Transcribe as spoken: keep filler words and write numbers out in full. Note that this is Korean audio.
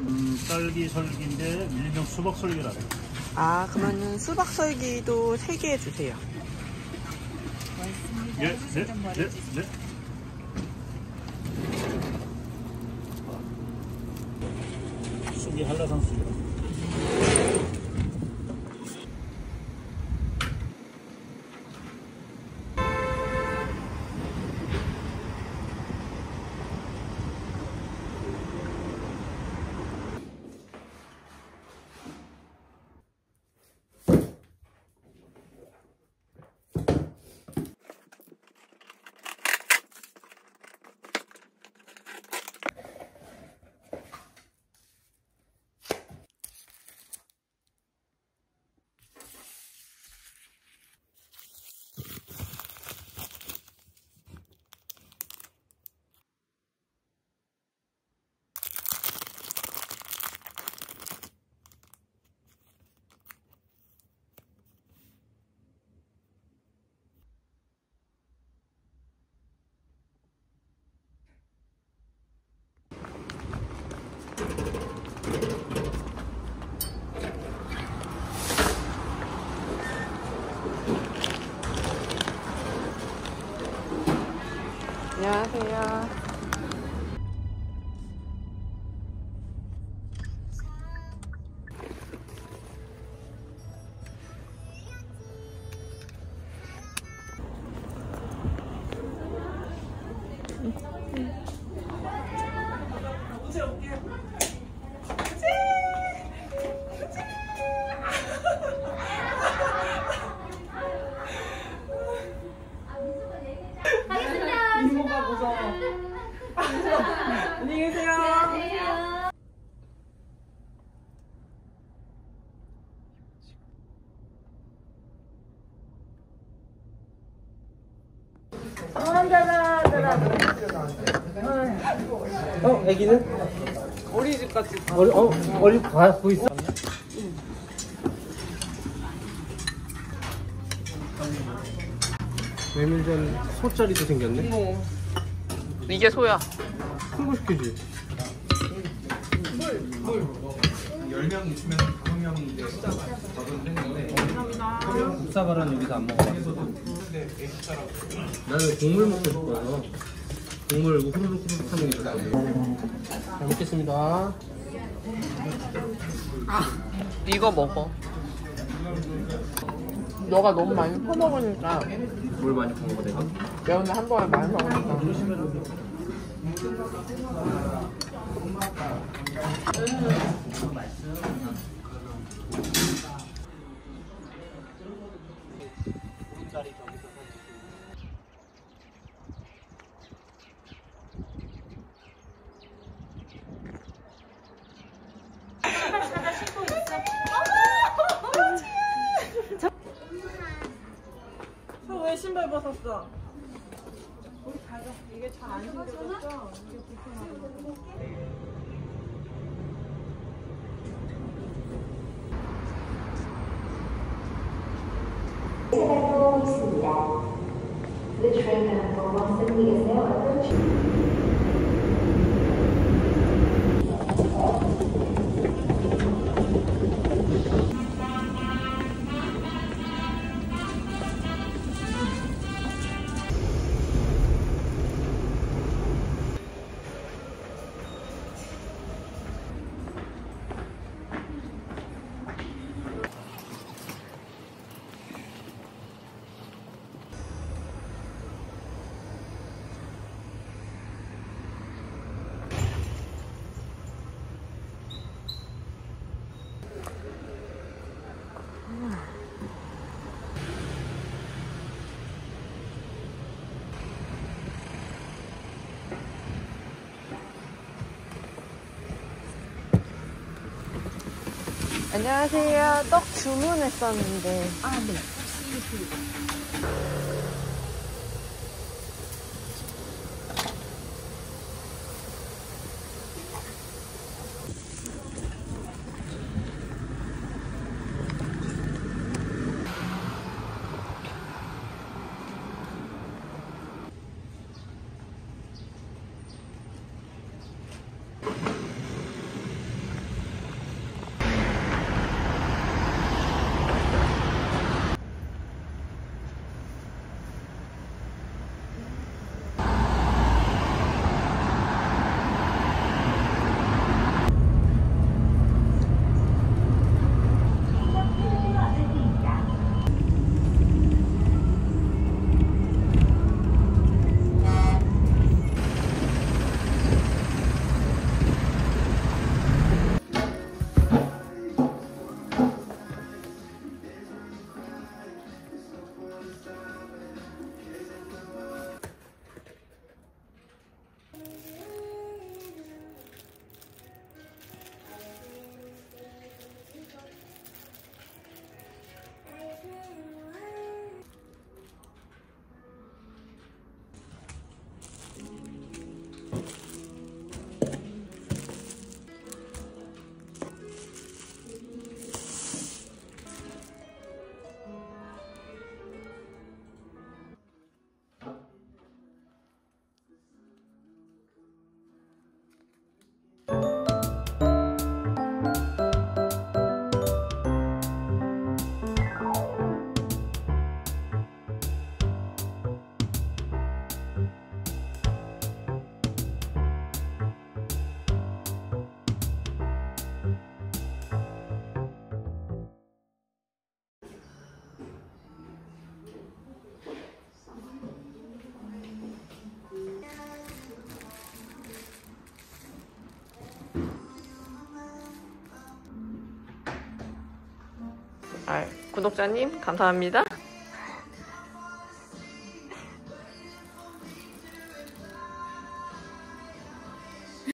음, 딸기 설기인데 일명 수박 설기라고. 아, 그러면은 수박 설기도 세 개 주세요. 예, 네, 네, 네. 쑥이 한라산 쑥이라. 안녕하세요. 이모가 무서워. 안녕히 계세요. 어, 애기는? 어린이집까지. 어리, 어, 어리, 갖고 있어? 응. 메밀전 소짜리도 생겼네? 뭐. 이게 소야. 큰 거 시키지? 물, 물. 열 명 있으면 다섯 명 이제 적응했는데. 감사합니다. 국사발은 여기서 안 먹어봤어. 나는 국물 먹고 싶어서. 국물 후루룩 후루룩 하는 게 좋아. 잘 먹겠습니다. 아, 이거 먹어. 너가 너무 많이 퍼먹으니까. 뭘 많이 먹어 내가? 매운데 한 번에 많이 먹으니까. 왜 신발 벗었어? 우리 가자. 이게 잘 안 신겨졌죠? 이게 불편하고. The train number one seventy is now approaching. 안녕하세요. 떡 주문했었는데. 아, 네. 아, 구독자님 감사합니다.